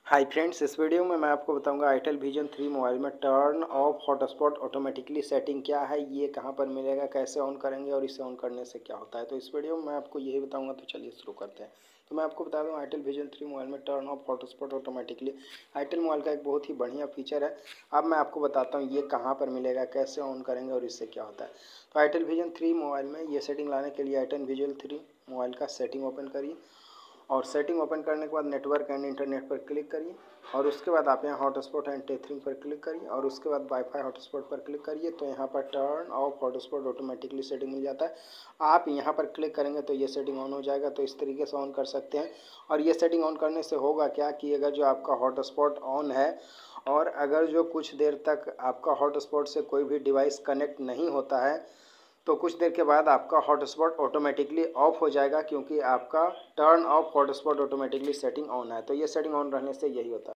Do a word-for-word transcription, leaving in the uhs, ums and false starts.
Hi friends, इस video में मैं आपको बताऊंगा आईटेल विजन थ्री मोबाइल में turn off hotspot automatically setting क्या है, ये कहां पर मिलेगा, कैसे ऑन करेंगे और इसे ऑन करने से क्या होता है। तो इस वीडियो में मैं आपको यही बताऊंगा। तो चलिए शुरू करते हैं। तो मैं आपको बता दूं आईटेल विजन थ्री मोबाइल में turn off hotspot automatically itel mobile का एक बहुत ही बढ़िया फीचर है। अब मैं आपको बताता हूँ ये कहाँ पर मिलेगा, कैसे ऑन करेंगे और इससे क्या होता है। तो आईटेल विजन थ्री मोबाइल में ये सेटिंग लाने के लिए आईटेल विजन थ्री मोबाइल का सेटिंग ओपन करिए और सेटिंग ओपन करने के बाद नेटवर्क एंड इंटरनेट पर क्लिक करिए और उसके बाद आप यहाँ हॉटस्पॉट एंड टेथरिंग पर क्लिक करिए और उसके बाद वाईफाई हॉटस्पॉट पर क्लिक करिए। तो यहाँ पर turn off hotspot automatically setting मिल जाता है। आप यहाँ पर क्लिक करेंगे तो ये सेटिंग ऑन हो जाएगा। तो इस तरीके से ऑन कर सकते हैं। और ये सेटिंग ऑन करने से होगा क्या कि अगर जो आपका हॉटस्पॉट ऑन है और अगर जो कुछ देर तक आपका हॉटस्पॉट से कोई भी डिवाइस कनेक्ट नहीं होता है तो कुछ देर के बाद आपका हॉटस्पॉट ऑटोमेटिकली ऑफ हो जाएगा, क्योंकि आपका turn off hotspot automatically setting on है। तो ये सेटिंग ऑन रहने से यही होता है।